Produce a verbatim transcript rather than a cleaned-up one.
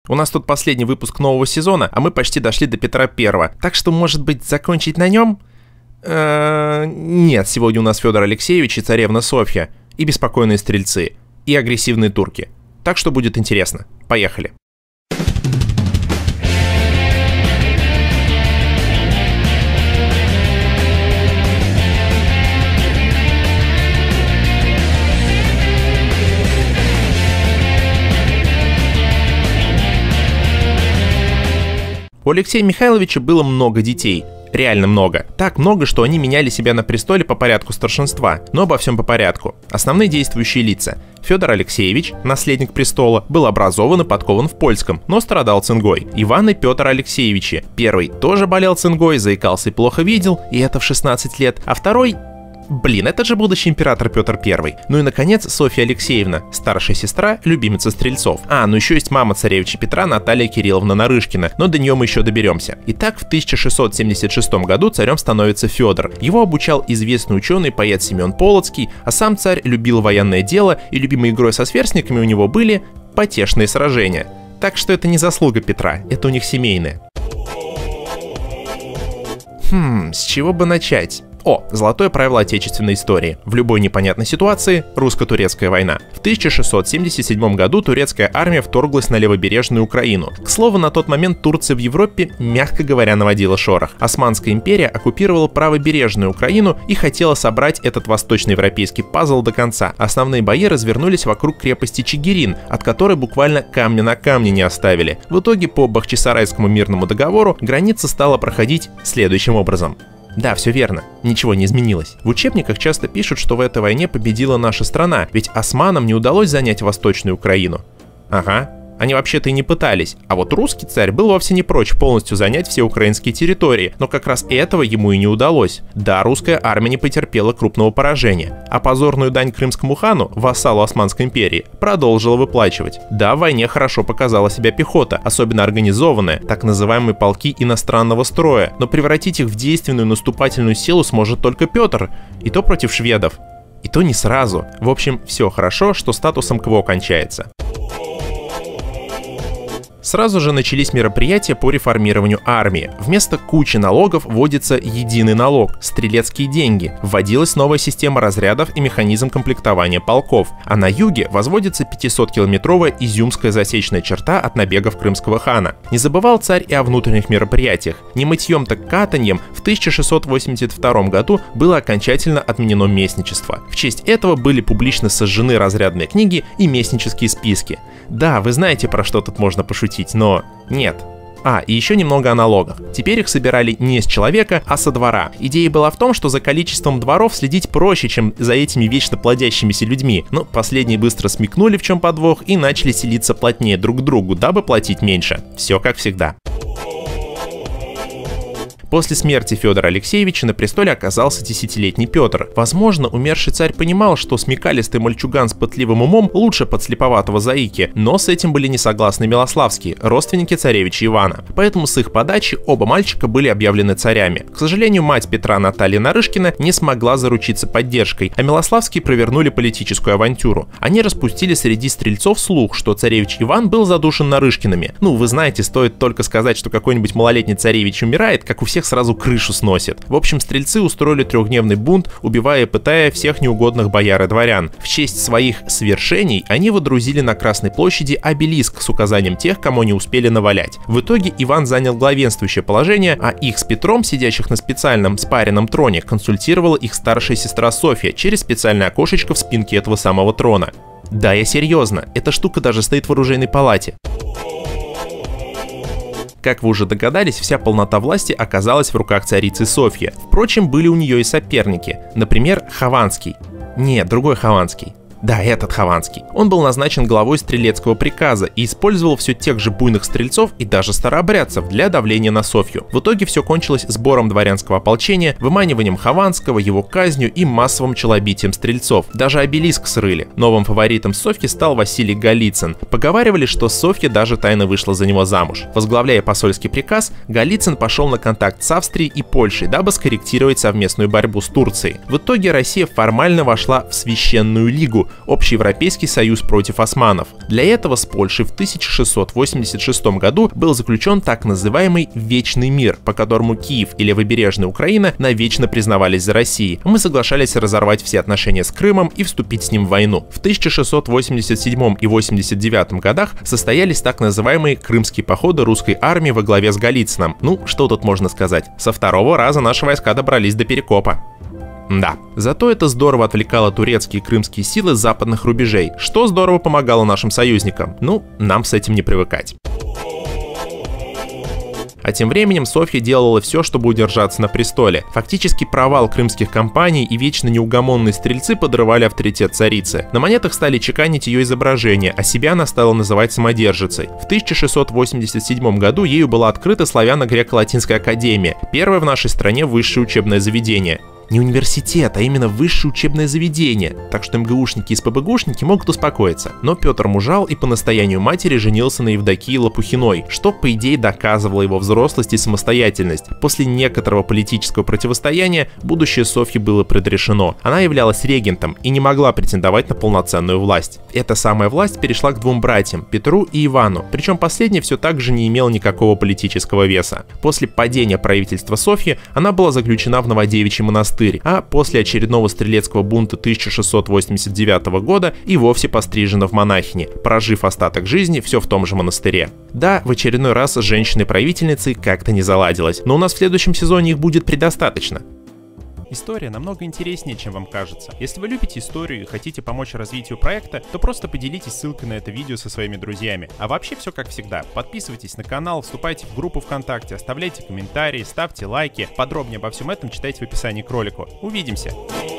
У нас тут последний выпуск нового сезона, а мы почти дошли до Петра Первого. Так что, может быть, закончить на нем? Э-э- нет, сегодня у нас Федор Алексеевич и царевна Софья, и беспокойные стрельцы, и агрессивные турки. Так что будет интересно. Поехали. У Алексея Михайловича было много детей. Реально много. Так много, что они меняли себя на престоле по порядку старшинства. Но обо всем по порядку. Основные действующие лица. Федор Алексеевич, наследник престола, был образован и подкован в польском, но страдал цингой. Иван и Петр Алексеевичи. Первый тоже болел цингой, заикался и плохо видел, и это в шестнадцать лет. А второй... Блин, это же будущий император Петр Первый. Ну и, наконец, Софья Алексеевна, старшая сестра, любимица стрельцов. А, ну еще есть мама царевича Петра, Наталья Кирилловна Нарышкина, но до нее мы еще доберемся. Итак, в тысяча шестьсот семьдесят шестом году царем становится Федор. Его обучал известный ученый поэт Семен Полоцкий, а сам царь любил военное дело, и любимой игрой со сверстниками у него были потешные сражения. Так что это не заслуга Петра, это у них семейное. Хм, с чего бы начать? О, золотое правило отечественной истории. В любой непонятной ситуации – русско-турецкая война. В тысяча шестьсот семьдесят седьмом году турецкая армия вторглась на левобережную Украину. К слову, на тот момент Турция в Европе, мягко говоря, наводила шорох. Османская империя оккупировала правобережную Украину и хотела собрать этот восточноевропейский пазл до конца. Основные бои развернулись вокруг крепости Чигирин, от которой буквально камня на камне не оставили. В итоге по Бахчисарайскому мирному договору граница стала проходить следующим образом. Да, все верно, ничего не изменилось. В учебниках часто пишут, что в этой войне победила наша страна, ведь османам не удалось занять Восточную Украину. Ага, они вообще-то и не пытались, а вот русский царь был вовсе не прочь полностью занять все украинские территории, но как раз этого ему и не удалось. Да, русская армия не потерпела крупного поражения, а позорную дань крымскому хану, вассалу Османской империи, продолжила выплачивать. Да, в войне хорошо показала себя пехота, особенно организованная, так называемые полки иностранного строя, но превратить их в действенную наступательную силу сможет только Петр, и то против шведов, и то не сразу. В общем, все хорошо, что статусом КВО кончается. Сразу же начались мероприятия по реформированию армии. Вместо кучи налогов вводится единый налог – стрелецкие деньги. Вводилась новая система разрядов и механизм комплектования полков. А на юге возводится пятисоткилометровая изюмская засечная черта от набегов крымского хана. Не забывал царь и о внутренних мероприятиях. Не мытьем, так катаньем в тысяча шестьсот восемьдесят втором году было окончательно отменено местничество. В честь этого были публично сожжены разрядные книги и местнические списки. Да, вы знаете, про что тут можно пошутить, но нет. А, и еще немного о налогах. Теперь их собирали не с человека, а со двора. Идея была в том, что за количеством дворов следить проще, чем за этими вечно плодящимися людьми. Но последние быстро смекнули, в чем подвох, и начали селиться плотнее друг к другу, дабы платить меньше. Все как всегда. После смерти Федора Алексеевича на престоле оказался десятилетний Петр. Возможно, умерший царь понимал, что смекалистый мальчуган с пытливым умом лучше подслеповатого заики, но с этим были не согласны Милославские, родственники царевича Ивана. Поэтому с их подачи оба мальчика были объявлены царями. К сожалению, мать Петра, Наталья Нарышкина, не смогла заручиться поддержкой, а Милославские провернули политическую авантюру. Они распустили среди стрельцов слух, что царевич Иван был задушен Нарышкиными. Ну, вы знаете, стоит только сказать, что какой-нибудь малолетний царевич умирает, как у всех сразу крышу сносит. В общем, стрельцы устроили трехдневный бунт, убивая и пытая всех неугодных бояр и дворян. В честь своих свершений они водрузили на Красной площади обелиск с указанием тех, кому не успели навалять. В итоге Иван занял главенствующее положение, а их с Петром, сидящих на специальном спаренном троне, консультировала их старшая сестра Софья через специальное окошечко в спинке этого самого трона. Да, я серьезно, эта штука даже стоит в оружейной палате. Как вы уже догадались, вся полнота власти оказалась в руках царицы Софьи. Впрочем, были у нее и соперники. Например, Хованский. Нет, другой Хованский. Да, этот Хованский. Он был назначен главой стрелецкого приказа и использовал все тех же буйных стрельцов и даже старообрядцев для давления на Софью. В итоге все кончилось сбором дворянского ополчения, выманиванием Хованского, его казнью и массовым челобитием стрельцов. Даже обелиск срыли. Новым фаворитом Софьи стал Василий Голицын. Поговаривали, что Софья даже тайно вышла за него замуж. Возглавляя посольский приказ, Голицын пошел на контакт с Австрией и Польшей, дабы скорректировать совместную борьбу с Турцией. В итоге Россия формально вошла в Священную Лигу, Общеевропейский союз против османов. Для этого с Польшей в тысяча шестьсот восемьдесят шестом году был заключен так называемый «Вечный мир», по которому Киев и левобережная Украина навечно признавались за Россией. Мы соглашались разорвать все отношения с Крымом и вступить с ним в войну. В тысяча шестьсот восемьдесят седьмом и восемьдесят девятом годах состоялись так называемые крымские походы русской армии во главе с Голицыным. Ну, что тут можно сказать? Со второго раза наши войска добрались до Перекопа. Да, зато это здорово отвлекало турецкие и крымские силы с западных рубежей, что здорово помогало нашим союзникам. Ну, нам с этим не привыкать. А тем временем Софья делала все, чтобы удержаться на престоле. Фактически провал крымских кампаний и вечно неугомонные стрельцы подрывали авторитет царицы. На монетах стали чеканить ее изображение, а себя она стала называть самодержицей. В тысяча шестьсот восемьдесят седьмом году ею была открыта Славяно-Греко-Латинская академия, первое в нашей стране высшее учебное заведение. Не университет, а именно высшее учебное заведение, так что МГУшники и СПбГУшники могут успокоиться. Но Петр мужал и по настоянию матери женился на Евдокии Лопухиной, что по идее доказывало его взрослость и самостоятельность. После некоторого политического противостояния будущее Софьи было предрешено. Она являлась регентом и не могла претендовать на полноценную власть. Эта самая власть перешла к двум братьям, Петру и Ивану, причем последний все так же не имел никакого политического веса. После падения правительства Софьи она была заключена в Новодевичий монастырь, а после очередного стрелецкого бунта тысяча шестьсот восемьдесят девятого года и вовсе пострижена в монахини, прожив остаток жизни все в том же монастыре. Да, в очередной раз с женщиной-правительницей как-то не заладилось, но у нас в следующем сезоне их будет предостаточно. История намного интереснее, чем вам кажется. Если вы любите историю и хотите помочь развитию проекта, то просто поделитесь ссылкой на это видео со своими друзьями. А вообще все как всегда. Подписывайтесь на канал, вступайте в группу ВКонтакте, оставляйте комментарии, ставьте лайки. Подробнее обо всем этом читайте в описании к ролику. Увидимся!